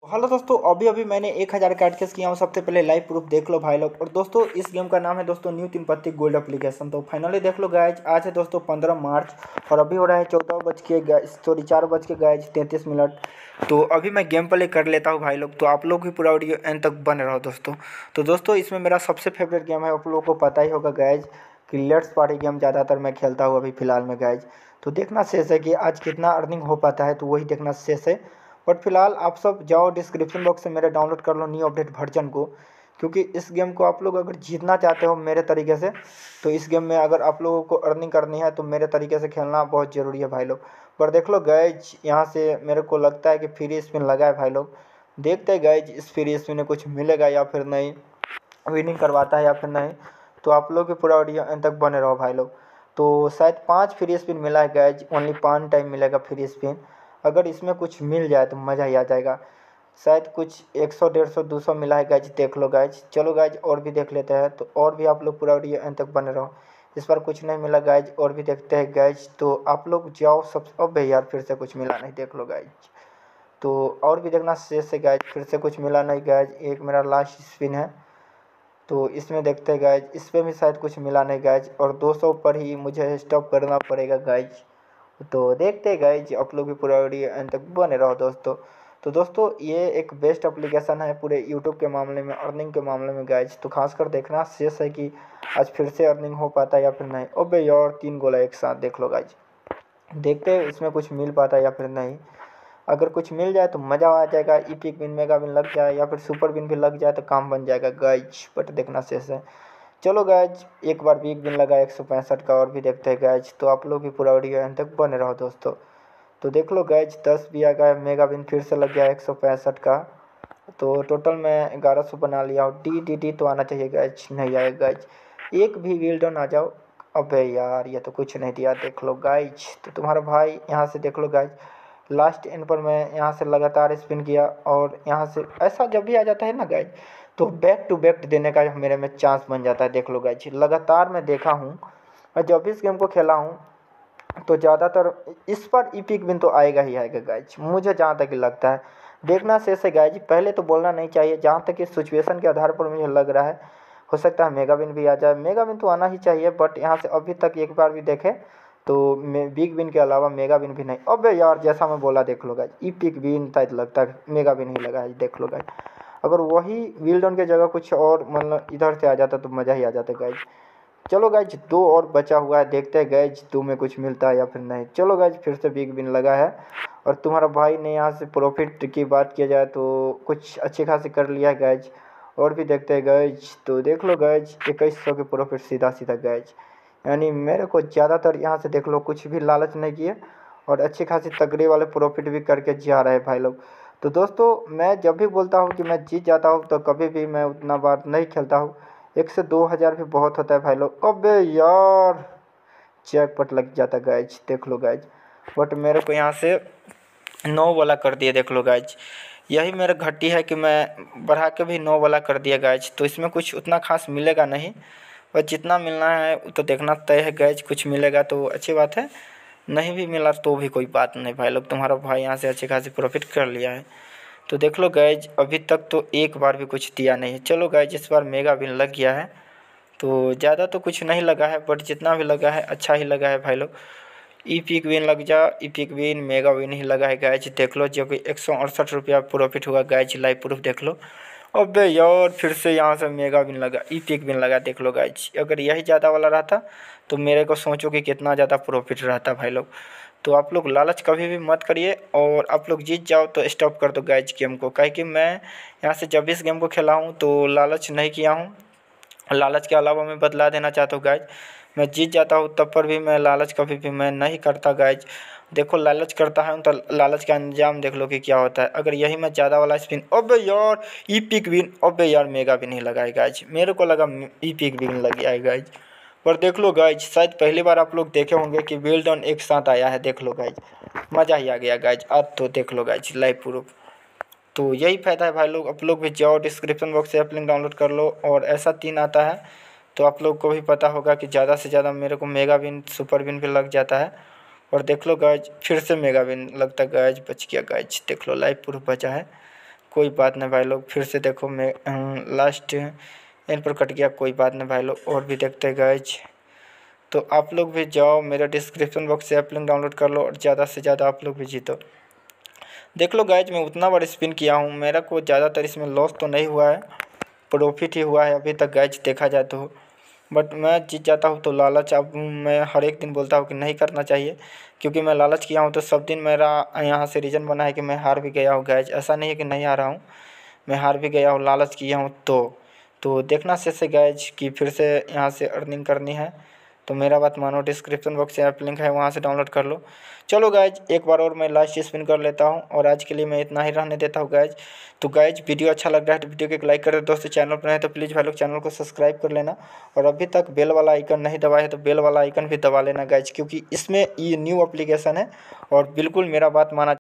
Hello दोस्तों, अभी अभी मैंने 1000 का एडकेस किया हूँ। सबसे पहले लाइव प्रूफ देख लो भाई लोग। और दोस्तों इस गेम का नाम है दोस्तों न्यू 3 पत्ती गोल्ड एप्लीकेशन। तो फाइनली देख लो गाइज, आज है दोस्तों 15 मार्च और अभी हो रहा है 4:33 तो अभी मैं गेम प्ले कर लेता हूँ भाई लोग। तो आप लोग भी पूरा वीडियो एंड तक बने रहो दोस्तों। तो दोस्तों इसमें मेरा सबसे फेवरेट गेम है, आप लोगों को पता ही होगा गाइज कि लेट्स पार्टी गेम ज़्यादातर मैं खेलता हूँ अभी फ़िलहाल में गाइज। तो देखना शेष है कि आज कितना अर्निंग हो पाता है, तो वही देखना शेष है। बट फिलहाल आप सब जाओ डिस्क्रिप्शन बॉक्स से मेरे डाउनलोड कर लो न्यू अपडेट वर्जन को, क्योंकि इस गेम को आप लोग अगर जीतना चाहते हो मेरे तरीके से, तो इस गेम में अगर आप लोगों को अर्निंग करनी है तो मेरे तरीके से खेलना बहुत ज़रूरी है भाई लोग। पर देख लो गैज, यहाँ से मेरे को लगता है कि फ्री स्पिन लगा है भाई लोग। देखते हैं गैज इस फ्री स्पिन में कुछ मिलेगा या फिर नहीं, विनिंग करवाता है या फिर नहीं। तो आप लोग भी पूरा ऑडियो एंड तक बने रहो भाई लोग। तो शायद 5 फ्री स्पिन मिला है गैज, ओनली 5 टाइम मिलेगा फ्री स्पिन। अगर इसमें कुछ मिल जाए तो मज़ा ही आ जाएगा। शायद कुछ 100 150 200 मिला है गैज, देख लो गैज। चलो गैज और भी देख लेते हैं, तो और भी आप लोग पूरा ऑडियो एंड तक बने रहो। इस बार कुछ नहीं मिला गैज, और भी देखते हैं गैज। तो आप लोग जाओ सब। अब यार फिर से कुछ मिला नहीं, देख लो गैज। तो और भी देखना शेष से गैज, फिर से कुछ मिला नहीं गैज। एक मेरा लास्ट स्पिन है, तो इसमें देखते हैं गैज, इस पर भी शायद कुछ मिला नहीं गैज, और 200 पर ही मुझे स्टॉप करना पड़ेगा गैज। तो देखते हैं गैज, आप लोग भी पूरा वीडियो एंड तक बने रहो दोस्तों। तो दोस्तों ये एक बेस्ट एप्लीकेशन है पूरे यूट्यूब के मामले में, अर्निंग के मामले में गैज। तो खासकर देखना शेष है कि आज फिर से अर्निंग हो पाता है या फिर नहीं। अबे यार 3 गोला एक साथ, देख लो गैज। देखते हैं इसमें कुछ मिल पाता है या फिर नहीं। अगर कुछ मिल जाए तो मज़ा आ जाएगा, इपिक विन मेगा विन लग जाए या फिर सुपर विन भी लग जाए तो काम बन जाएगा गैज। बट देखना शेष है। चलो गैज, एक बार बिग विन लगा 165 का, और भी देखते हैं गैज। तो आप लोग भी पूरा वीडियो एंड तक बने रहो दोस्तों। तो देख लो गैज, 10 भी आ गया, मेगा विन फिर से लग गया 165 का। तो टोटल मैं 1100 बना लिया हूँ। डी तो आना चाहिए गैज, नहीं आएगा गैज। एक भी व्हील डाउन आ जाओ। अबे यार ये तो कुछ नहीं दिया, देख लो गाइज। तो तुम्हारा भाई यहाँ से देख लो गाइज, लास्ट एंड पर मैं यहाँ से लगातार स्पिन किया, और यहाँ से ऐसा जब भी आ जाता है ना गाइज, तो बैक टू बैक देने का मेरे में चांस बन जाता है। देख लो गाइज, लगातार मैं देखा हूँ और जब भी इस गेम को खेला हूँ तो ज़्यादातर इस पर इपिक विन तो आएगा ही आएगा गाइज, मुझे जहाँ तक लगता है। देखना शेष है गाइज, पहले तो बोलना नहीं चाहिए, जहाँ तक इस सिचुएशन के आधार पर मुझे लग रहा है हो सकता है मेगा विन भी आ जाए। मेगा विन तो आना ही चाहिए, बट यहाँ से अभी तक एक बार भी देखे तो बिग विन के अलावा मेगा विन भी नहीं। अबे यार जैसा मैं बोला, देख लो गाइज, इपिक विन शायद लगता है मेगा विन ही लगा है, देख लो गाइज। अगर वही व्हील डाउन की जगह कुछ और मतलब इधर से आ जाता तो मज़ा ही आ जाता गाइज। चलो गाइज, 2 और बचा हुआ है, देखते हैं गाइज 2 में कुछ मिलता है या फिर नहीं। चलो गाइज फिर से बिग विन लगा है, और तुम्हारा भाई ने यहाँ से प्रॉफिट की बात किया जाए तो कुछ अच्छी खासी कर लिया है गाइज। और भी देखते हैं गाइज। तो देख लो गाइज, 2100 के प्रॉफिट सीधा सीधा गाइज। यानी मेरे को ज़्यादातर यहाँ से देख लो कुछ भी लालच नहीं किए, और अच्छी खासी तगड़े वाले प्रॉफिट भी करके जा रहे हैं भाई लोग। तो दोस्तों मैं जब भी बोलता हूँ कि मैं जीत जाता हूँ, तो कभी भी मैं उतना बार नहीं खेलता हूँ। 1 से 2000 भी बहुत होता है भाई लोग। अबे यार जैकपॉट लग जाता गाइज, देख लो गाइज। बट मेरे को यहाँ से 9 वाला कर दिया, देख लो गाइज। यही मेरा घटी है कि मैं बढ़ा के भी 9 वाला कर दिया गाइज। तो इसमें कुछ उतना खास मिलेगा नहीं, बस जितना मिलना है तो देखना तय है गाइज। कुछ मिलेगा तो अच्छी बात है, नहीं भी मिला तो भी कोई बात नहीं भाई लोग। तुम्हारा भाई यहाँ से अच्छी खासी प्रॉफिट कर लिया है। तो देख लो गाइज, अभी तक तो एक बार भी कुछ दिया नहीं है। चलो गाइज इस बार मेगा विन लग गया है। तो ज़्यादा तो कुछ नहीं लगा है, बट जितना भी लगा है अच्छा ही लगा है भाई लोग। इपिक विन लग जा, इपिक विन मेगा विन ही लगा है गाइज। देख लो जब 168 रुपया प्रॉफिट हुआ गाइज, लाइव प्रूफ देख लो। अबे यार फिर से यहाँ से मेगा विन लगा, इपिक विन लगा, देख लो गाइज। अगर यही ज़्यादा वाला रहता तो मेरे को सोचो कि कितना ज़्यादा प्रॉफिट रहता भाई लोग। तो आप लोग लालच कभी भी मत करिए, और आप लोग जीत जाओ तो स्टॉप कर दो गाइज गेम को। काहे कि मैं यहाँ से जब इस गेम को खेला हूँ तो लालच नहीं किया हूँ। लालच के अलावा मैं बदला देना चाहता हूँ गाइज। मैं जीत जाता हूँ तब पर भी मैं लालच कभी भी मैं नहीं करता गाइज। देखो लालच करता है तो लालच का अंजाम देख लो कि क्या होता है। अगर यही मैं ज़्यादा वाला स्पिन, अबे यार इपिक विन, अबे यार मेगा विन ही लगा है गाइज। मेरे को लगा इपिक विन लग गया है गाइज। पर देख लो गाइज, शायद पहली बार आप लोग देखे होंगे कि व्हील डाउन एक साथ आया है, देख लो गाइज। मज़ा ही आ गया गाइज अब तो, देख लो गाइज लाइव प्रूफ। तो यही फ़ायदा है भाई लोग, आप लोग भी जाओ डिस्क्रिप्शन बॉक्स से ऐप लिंक डाउनलोड कर लो, और ऐसा 3 आता है। तो आप लोग को भी पता होगा कि ज़्यादा से ज़्यादा मेरे को मेगा विन सुपर विन भी लग जाता है। और देख लो गाइज फिर से मेगा विन लगता है गाइज, बच गया गाइज, देख लो लाइव प्रूफ बचा है। कोई बात नहीं भाई लोग, फिर से देखो मैं लास्ट इन पर कट गया, कोई बात नहीं भाई लोग, और भी देखते हैं गाइज। तो आप लोग भी जाओ मेरा डिस्क्रिप्शन बॉक्स से ऐप लिंक डाउनलोड कर लो और ज़्यादा से ज़्यादा आप लोग भी जीतो। देख लो गाइज, मैं उतना बार स्पिन किया हूँ, मेरा को ज़्यादातर इसमें लॉस तो नहीं हुआ है, प्रॉफिट ही हुआ है अभी तक गाइज देखा जाए तो। बट मैं जीत जाता हूँ तो लालच अब मैं हर एक दिन बोलता हूँ कि नहीं करना चाहिए, क्योंकि मैं लालच किया हूँ तो सब दिन मेरा यहाँ से रीज़न बना है कि मैं हार भी गया हूँ गाइज। ऐसा नहीं है कि नहीं हारा हूँ, मैं हार भी गया हूँ, लालच किया हूँ। तो देखना से गाइज कि फिर से यहाँ से अर्निंग करनी है तो मेरा बात मानो, डिस्क्रिप्शन बॉक्स से ऐप लिंक है, वहाँ से डाउनलोड कर लो। चलो गाइज, एक बार और मैं लास्ट स्पिन कर लेता हूँ और आज के लिए मैं इतना ही रहने देता हूँ गाइज। तो गाइज वीडियो अच्छा लग रहा है तो वीडियो को एक लाइक कर दो दोस्तों, चैनल पर है तो प्लीज़ भाई लोग चैनल को सब्सक्राइब कर लेना, और अभी तक बेल वाला आइकन नहीं दबाया है तो बेल वाला आइकन भी दबा लेना गाइज, क्योंकि इसमें ये न्यू एप्लीकेशन है और बिल्कुल मेरा बात माना।